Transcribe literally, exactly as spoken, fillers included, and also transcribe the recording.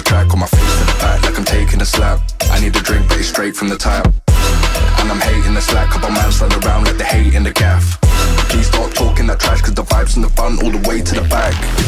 track, on my face to the back like I'm taking a slap. I need a drink but it's straight from the tap, and I'm hating the slack. Couple man stand around like they hate in the gaff. Please stop talking that trash, cause the vibes in the front all the way to the back.